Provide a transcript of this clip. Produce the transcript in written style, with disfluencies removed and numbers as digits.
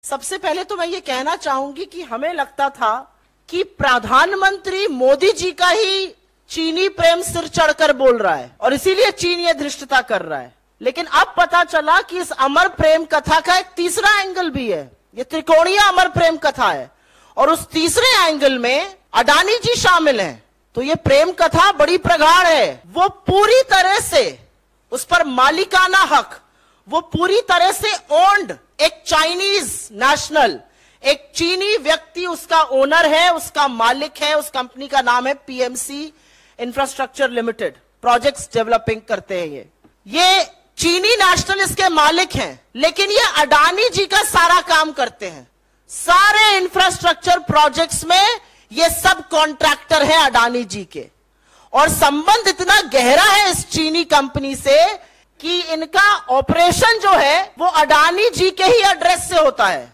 सबसे पहले तो मैं ये कहना चाहूंगी कि हमें लगता था कि प्रधानमंत्री मोदी जी का ही चीनी प्रेम सिर चढ़कर बोल रहा है और इसीलिए चीन ये धृष्टता कर रहा है। लेकिन अब पता चला कि इस अमर प्रेम कथा का एक तीसरा एंगल भी है। ये त्रिकोणीय अमर प्रेम कथा है और उस तीसरे एंगल में अडानी जी शामिल हैं। तो ये प्रेम कथा बड़ी प्रगाढ़ है। वो पूरी तरह से उस पर मालिकाना हक, वो पूरी तरह से ओन्ड, एक चाइनीज नेशनल, एक चीनी व्यक्ति उसका ओनर है, उसका मालिक है। उस कंपनी का नाम है PMC infrastructure limited, projects developing करते हैं। ये चीनी नेशनल इसके मालिक हैं, लेकिन ये अडानी जी का सारा काम करते हैं। सारे इंफ्रास्ट्रक्चर प्रोजेक्ट्स में ये सब कॉन्ट्रैक्टर है अडानी जी के, और संबंध इतना गहरा है इस चीनी कंपनी से कि इनका ऑपरेशन जो है वो अडानी जी के ही एड्रेस से होता है।